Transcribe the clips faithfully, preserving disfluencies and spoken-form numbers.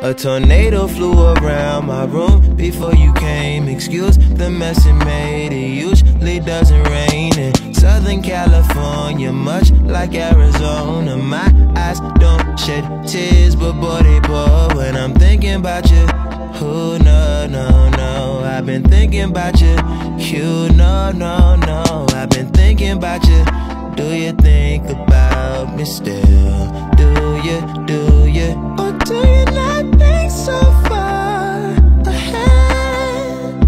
A tornado flew around my room before you came. Excuse the mess it made. It usually doesn't rain in Southern California, much like Arizona. My eyes don't shed tears, but boy they pour when I'm thinking about you. Who, no, no, no, I've been thinking about you. You, no, no, no, I've been thinking about you. Do you think about me still? Do you, do you? Or do you not think so far ahead?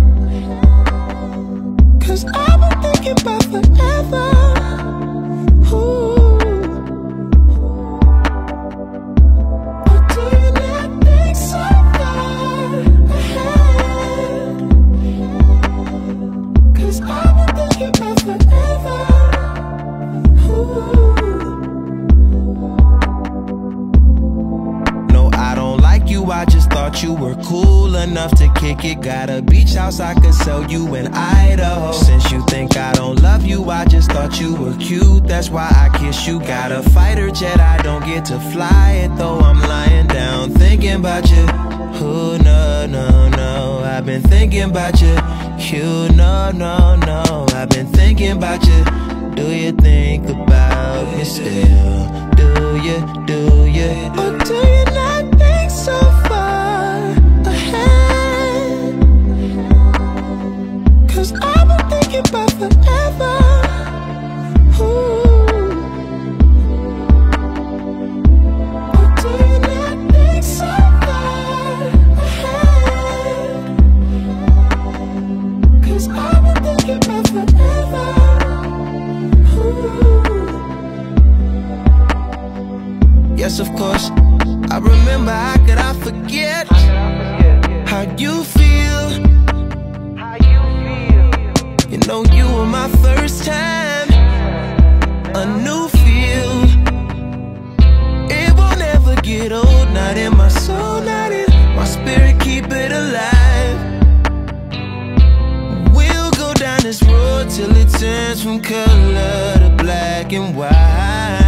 Cause I've been thinking about forever. Ooh. Or do you not think so far ahead? Cause I've been thinking about forever. No, I don't like you, I just thought you were cool enough to kick it. Got a beach house I could sell you in Idaho. Since you think I don't love you, I just thought you were cute, that's why I kiss you. Got a fighter jet, I don't get to fly it, though I'm lying down thinking about you. Ooh, no, no, no, I've been thinking about you. You, no, no, no, I've been thinking about you. Do you think about me still? Do you, do you? Or do you not think so far ahead? Cause I've been thinking about forever. Ooh. Or do you not think so far ahead? Cause I've been thinking about forever. Yes, of course, I remember, how could I forget how you feel? You know you were my first time, a new feel. It won't ever get old, not in my soul, not in my spirit, keep it alive. We'll go down this road till it turns from color to black and white.